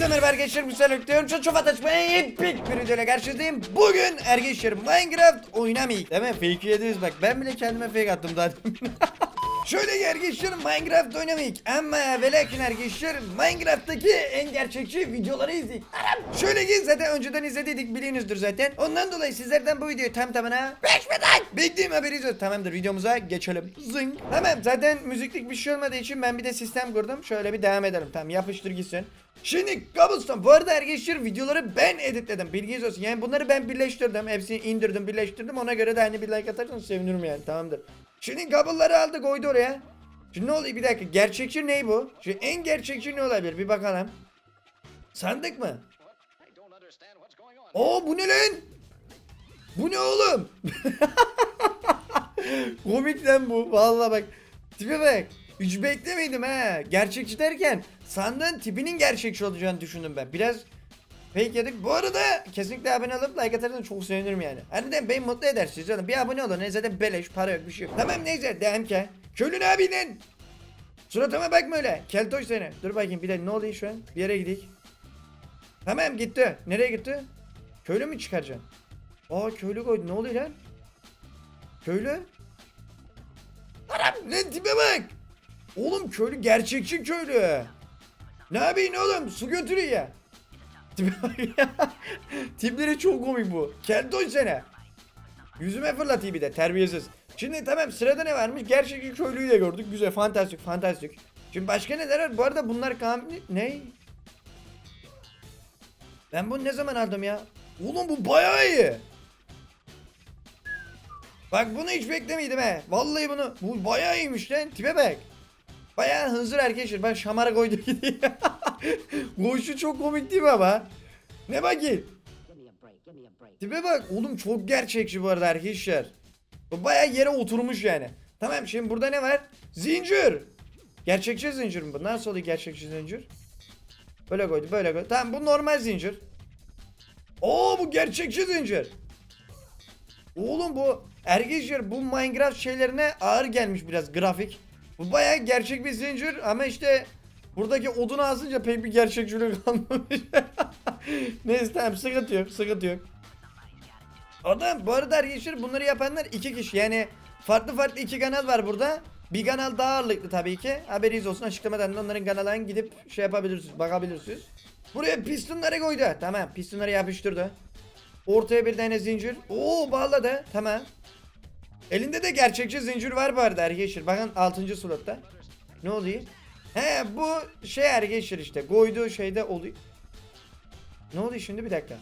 Hepinize merhaba arkadaşlar, müsaade diyorum. Çok ataşmaya epik bir videoyla karşınızdayım. Bugün arkadaşlar Minecraft oynamayız. Değil mi? Fake yediyiz bak. Ben bile kendime fake attım zaten. Şöyle arkadaşlar Minecraft oynamayız. Ama ve lakin arkadaşlar Minecraft'taki en gerçekçi videoları izleyin. Şöyle ki zaten önceden izlediydik, biliyorsunuzdur zaten. Ondan dolayı sizlerden bu videoyu tamına 5 like bekleyeyim, haberiniz olsun. Tamamdır, videomuza geçelim. Zing. Tamam, zaten müziklik bir şey olmadığı için ben bir de sistem kurdum. Şöyle bir devam edelim. Tamam, yapıştır gitsin. Şimdi Cobblestone, bu arada arkadaşlar videoları ben editledim, bilginiz olsun. Yani bunları ben birleştirdim, hepsini indirdim, birleştirdim. Ona göre de hani bir like atarsanız sevinirim yani. Tamamdır. Şimdi kabloları aldı, koydu oraya. Şimdi ne oluyor, bir dakika, gerçekçi ne bu? Şimdi en gerçekçi ne olabilir, bir bakalım. Sandık mı? Oo, bu ne lan? Bu ne oğlum? Komik lan bu, vallahi bak. Tipe bak. Hiç beklemiydim ha. Gerçekçi derken sandığın tipinin gerçekçi olacağını düşündüm ben. Biraz fake yedik. Bu arada kesinlikle abone olup like atarsanız çok sevinirim yani. Harbiden beni mutlu edersiniz canım. Bir abone olun. Zaten beleş, para yok, bir şey yok. Tamam, neyse, devam ki. Köylü ne abinin? Suratıma bakma öyle. Keltoş seni. Dur bakayım, bir de ne oluyor şu an? Bir yere gidik. Tamam, gitti. Nereye gitti? Köylü mü çıkaracaksın? Aa, köylü koydu. Ne oluyor lan? Köylü? Aram, ne tipe bak. Oğlum köylü gerçekçi köylü. Ne yapayım oğlum, su götürüyor ya. Tipleri çok komik bu. Keltoş sene. Yüzüme fırlatayım bir de, terbiyesiz. Şimdi tamam, sırada ne varmış? Gerçekçi köylüyü de gördük. Güzel, fantastik fantastik. Şimdi başka neler var? Bu arada bunlar ne? Ben bunu ne zaman aldım ya? Oğlum bu bayağı iyi. Bak, bunu hiç beklemiyordum he. Vallahi bu bayağı iyiymiş lan. Tipe bak. Bayağı hınzır arkadaşlar. Bak, şamara koydu gidiyor. Koşu çok komik değil mi ama? Ne bakayım? Tipe bak oğlum, çok gerçekçi bu arada arkadaşlar. Bu bayağı yere oturmuş yani. Tamam, şimdi burada ne var? Zincir. Gerçekçi zincir mi bu? Nasıl oluyor gerçekçi zincir? Böyle koydu, böyle koydu. Tamam, bu normal zincir. Oo, bu gerçekçi zincir. Oğlum bu arkadaşlar, bu Minecraft şeylerine ağır gelmiş biraz grafik. Bu bayağı gerçek bir zincir ama işte buradaki odunu azınca pek bir gerçekçilik kalmamış. Neyse, tamam, sıkıntı yok, sıkıntı yok. Adam, bu arada arkadaşlar bunları yapanlar iki kişi, yani farklı iki kanal var burada. Bir kanal daha ağırlıklı tabii ki, haberiniz olsun. Açıklamadan da onların kanalına gidip şey yapabilirsiniz, bakabilirsiniz. Buraya pistonları koydu, tamam, pistonları yapıştırdı. Ortaya bir tane zincir. Oo, bağladı, tamam. Elinde de gerçekçi zincir var bu arada arkadaşlar. Bakın 6. slotta. Ne oluyor? He, bu şey arkadaşlar, işte koyduğu şeyde oluyor. Ne oluyor şimdi, bir dakika.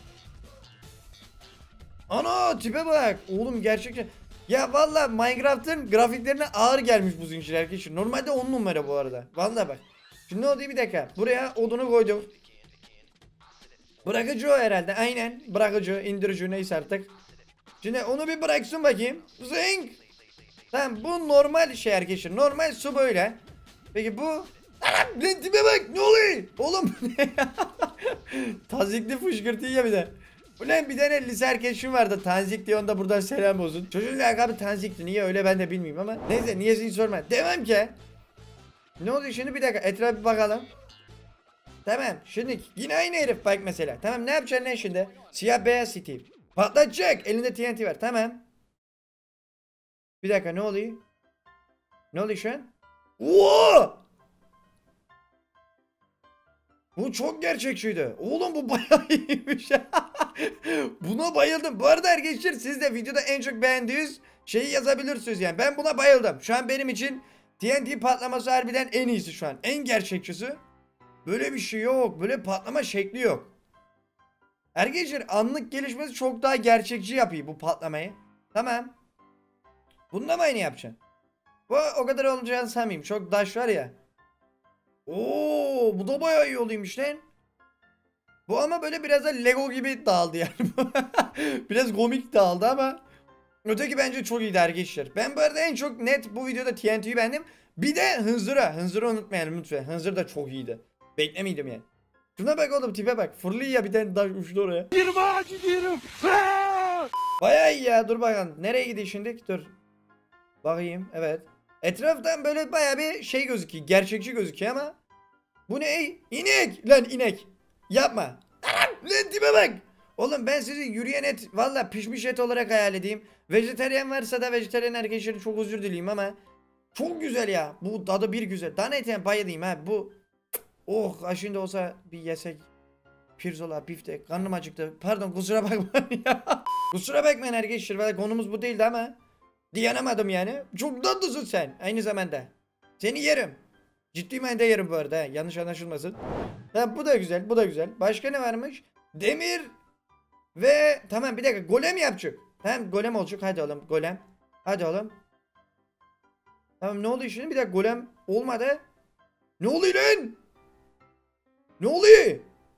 Ana, tipe bak. Oğlum gerçekten. Ya vallahi Minecraft'ın grafiklerine ağır gelmiş bu zincir arkadaşlar. Normalde 10 numara bu arada. Vallahi bak. Şimdi ne oldu, bir dakika. Buraya odunu koydum. Bırakıcı o herhalde. Aynen. Bırakıcı, indirici, neyse artık. Şimdi onu bir bıraksın bakayım. Zing. Tamam, bu normal şey arkadaşlar. Normal su böyle. Peki bu. Lan tipe bak, ne oluyor? Oğlum tazikli fışkırtıyor ya bir de. Ulan bir tane lise arkadaşım vardı, Tanzik diye, onda buradan selam olsun. Çocuğun lakabı Tanzik'ti, niye öyle ben de bilmiyorum ama. Neyse, niyesini sorma. Devam ki. Ne oluyor şimdi, bir dakika, etrafa bir bakalım. Tamam, şimdi yine aynı herif bak mesela. Tamam, ne yapacaksın lan şimdi? Siyah beyaz Steve. Patlatacak, elinde TNT var, tamam. Bir dakika, ne oluyor? Ne oluyor şu an? Oo! Bu çok gerçekçiydi. Oğlum bu bayağı iyiymiş. Buna bayıldım. Bu arada arkadaşlar, siz de videoda en çok beğendiğiniz şeyi yazabilirsiniz yani. Ben buna bayıldım. Şu an benim için TNT patlaması harbiden en iyisi şu an. En gerçekçisi. Böyle bir şey yok. Böyle patlama şekli yok. Arkadaşlar, anlık gelişmesi çok daha gerçekçi yapıyor bu patlamayı. Tamam. Bunda mı aynı yapacaksın? Bu o kadar olacağını sanmıyorum. Çok daş var ya. Oo, bu da bayağı iyi oluyormuş lan. Bu ama böyle biraz da Lego gibi dağıldı yani. Biraz komik dağıldı ama öteki bence çok iyiydi arkadaşlar. Ben bu arada en çok net bu videoda TNT'yi beğendim. Bir de Hınzır'ı unutmayalım lütfen. Hınzır da çok iyiydi. Beklemiyordum yani. Şuna bak oğlum, tipe bak. Fırlıyor ya, bir tane taş uçtu oraya. Yirmi gidiyorum. Bayağı iyi ya, dur bakalım. Nereye gidiyor şimdi? Dur. Bakayım, evet. Etraftan böyle bayağı bir şey gözüküyor. Gerçekçi gözüküyor ama. Bu ne? İnek! Lan inek. Yapma. Lan tipe bak. Oğlum ben sizi yürüyen et valla pişmiş et olarak hayal edeyim. Vejeteryan varsa da vejeteryan arkadaşları çok özür dileyim ama çok güzel ya. Bu tadı bir güzel. Dana etinden bayılayım ha. Bu oh şimdi olsa bir yesek. Pirzola, biftek. Karnım acıktı. Pardon kusura bakmayın ya. Kusura bakmayın arkadaşlar. Valla konumuz bu değildi ama dayanamadım yani. Çok tatlısın sen aynı zamanda. Seni yerim. Ciddi manada yerim bu arada. Yanlış anlaşılmasın. Ha, bu da güzel. Bu da güzel. Başka ne varmış? Demir ve tamam bir dakika golem yapacak. Tamam golem olacak. Hadi oğlum golem. Hadi oğlum. Tamam ne oluyor şimdi? Bir dakika golem olmadı. Ne oluyor lan? Ne oluyor?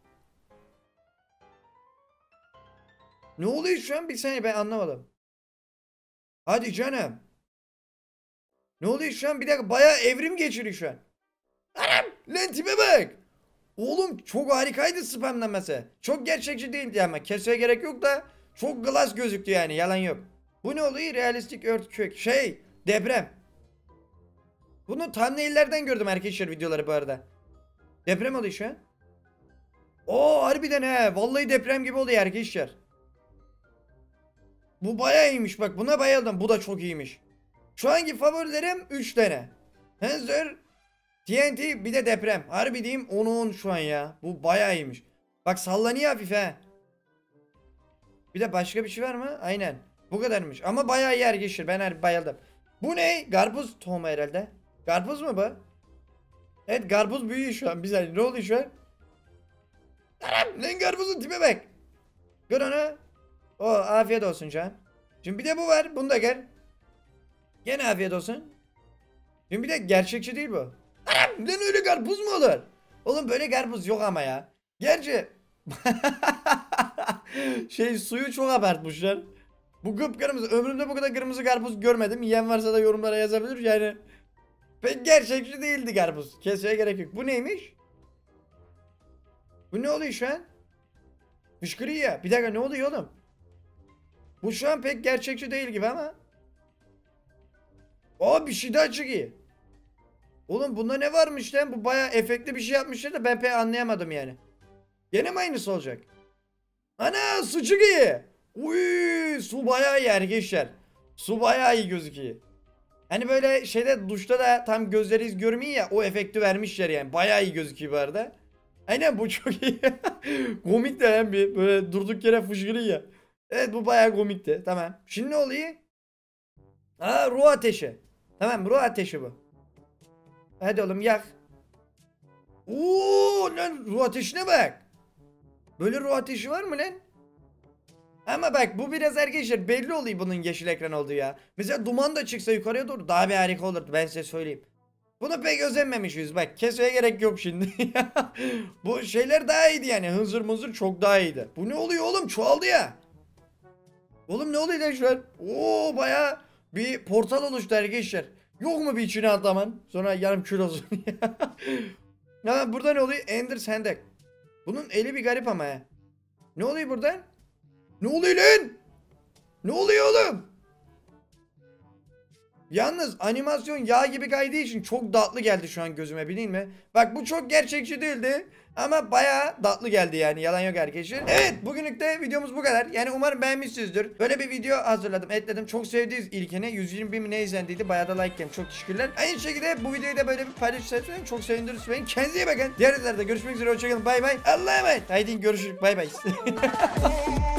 Ne oluyor şu an? Bir saniye ben anlamadım. Hadi canım. Ne oluyor şu an? Bir dakika bayağı evrim geçiriyor şu an. Anam! Lan tipe bak! Oğlum çok harikaydı spamlaması. Çok gerçekçi değildi ama kesmeye gerek yok da çok glass gözüktü yani yalan yok. Bu ne oluyor? Realistik earthquake. Deprem. Bunu thumbnail'lerden gördüm arkadaşlar videoları bu arada. Deprem oluyor şu an. Oo harbiden he. Vallahi deprem gibi oluyor arkadaşlar. Bu bayağı iyiymiş bak buna bayıldım. Bu da çok iyiymiş. Şu anki favorilerim 3 tane. Hanzer, TNT bir de deprem. Harbi diyeyim 10 şu an ya. Bu bayağı iyiymiş. Bak sallanıyor hafif he. Bir de başka bir şey var mı? Aynen. Bu kadarmış. Ama bayağı iyi arkadaşlar. Ben harbi bayıldım. Bu ne? Karpuz tohumu herhalde. Karpuz mu bu? Evet karpuz büyüyor şu an. Güzel. Ne oluyor şu an? Anam lan karpuzun tipe bak. Gör onu. O afiyet olsun can. Şimdi bir de bu var. Bunu da gel. Gene afiyet olsun. Şimdi bir de gerçekçi değil bu. Anam lan öyle karpuz mu olur? Oğlum böyle karpuz yok ama ya. Gerçi suyu çok abartmışlar. Bu kıpkırmızı. Ömrümde bu kadar kırmızı karpuz görmedim. Yiyen varsa da yorumlara yazabilir. Yani pek gerçekçi değildi karpuz. Kesmeye gerek yok. Bu neymiş? Bu ne oluyor şu an? Fışkırıyor ya. Bir dakika ne oluyor oğlum? Bu şu an pek gerçekçi değil gibi ama. Aa bir şey daha çıkıyor. Oğlum bunda ne varmış lan? Bu bayağı efektli bir şey yapmışlar da ben pek anlayamadım yani. Gene mi aynısı olacak? Ana su çıkıyor. Uy su bayağı iyi arkadaşlar. Su bayağı iyi gözüküyor. Hani böyle şeyde duşta da tam gözleriz görmüyor ya o efekti vermişler yani. Bayağı iyi gözüküyor bu arada. Aynen bu çok iyi. Komik de lan bir böyle durduk yere fışkırıyor ya. Evet bu bayağı komikti. Tamam. Şimdi ne oluyor? Aa ruh ateşi. Tamam ruh ateşi bu. Hadi oğlum yak. Oo lan ruh ateşine bak. Böyle ruh ateşi var mı lan? Ama bak bu biraz arkadaşlar belli oluyor bunun yeşil ekran olduğu ya. Mesela duman da çıksa yukarıya doğru daha bir harika olurdu ben size söyleyeyim. Bunu pek özenmemişiz bak kesmeye gerek yok şimdi. Bu şeyler daha iyiydi yani hınzır mızır çok daha iyiydi. Bu ne oluyor oğlum çoğaldı ya. Oğlum ne oluyor lan şu an? Oo baya bir portal oluştu arkadaşlar. Yok mu bir içine atlaman? Sonra yarım kilosun. Ha burada ne oluyor? Ender Sandek. Bunun eli bir garip ama ya. Ne oluyor buradan? Ne oluyor lan? Ne oluyor oğlum? Yalnız animasyon yağ gibi kaydığı için çok tatlı geldi şu an gözüme bileyim mi? Bak bu çok gerçekçi değildi. Ama bayağı tatlı geldi yani yalan yok arkadaşlar. Evet bugünlük de videomuz bu kadar. Yani umarım beğenmişsinizdir. Böyle bir video hazırladım etledim. Çok sevdiğiniz ilkini 120 bin mi ne izlendiydi. Bayağı da like geldim çok teşekkürler. Aynı şekilde bu videoyu da böyle bir paylaşırsanız çok seviniriz. Kendinize iyi bakın. Diğer videolarda görüşmek üzere hoşçakalın bay bay. Allah'a emanet. Haydi görüşürüz bay bay.